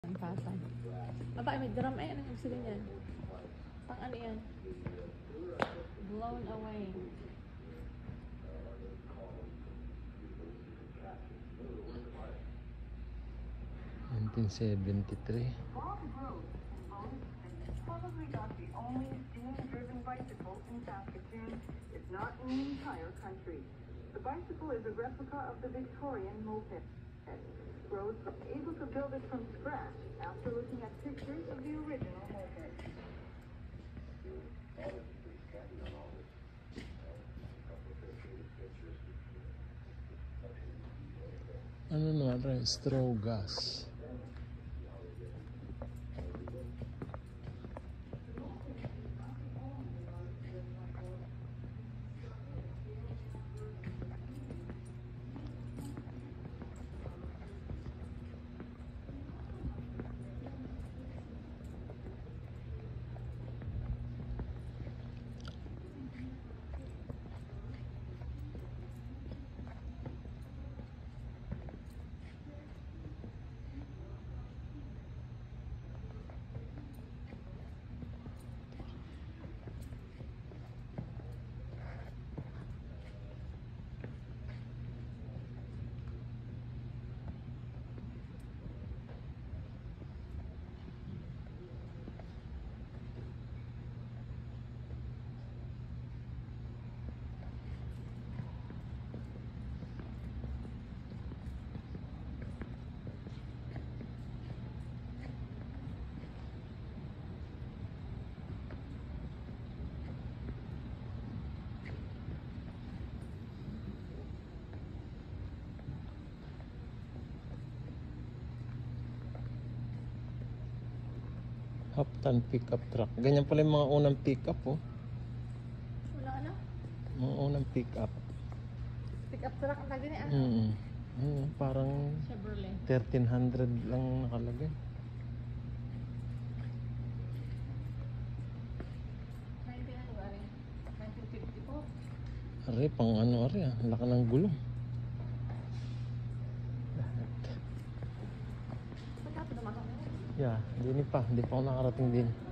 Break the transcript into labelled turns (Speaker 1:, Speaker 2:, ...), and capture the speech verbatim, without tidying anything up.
Speaker 1: Ang patay. Aba, may drum eh. Anong ibig sabihin yan? Pang ano yan? Blown away.
Speaker 2: nineteen seventy-three.
Speaker 3: Probably not the only steam-driven bicycle in Saskatoon, if not in the entire country. The bicycle is a replica of the Victorian moped. Rhodes was able to build it from scratch after looking at pictures of the original moped.
Speaker 2: Ano na rin? Straw gas. Half-ton pickup truck. Ganyan pala yung mga unang pickup, oh.
Speaker 1: Wala ano?
Speaker 2: Mga unang pickup.
Speaker 1: Pick up truck ang tagin eh. Ano?
Speaker 2: Mm -hmm. Parang
Speaker 1: Chevrolet.
Speaker 2: thirteen hundred lang nakalagay.
Speaker 1: nineteen ano ba rin? nineteen fifty-four.
Speaker 2: Are, pang ano are, ah. Laka ng gulong.
Speaker 1: Ba't ka ito dumakang?
Speaker 2: Yeah, hindi pa. Hindi pa ako nakarating din.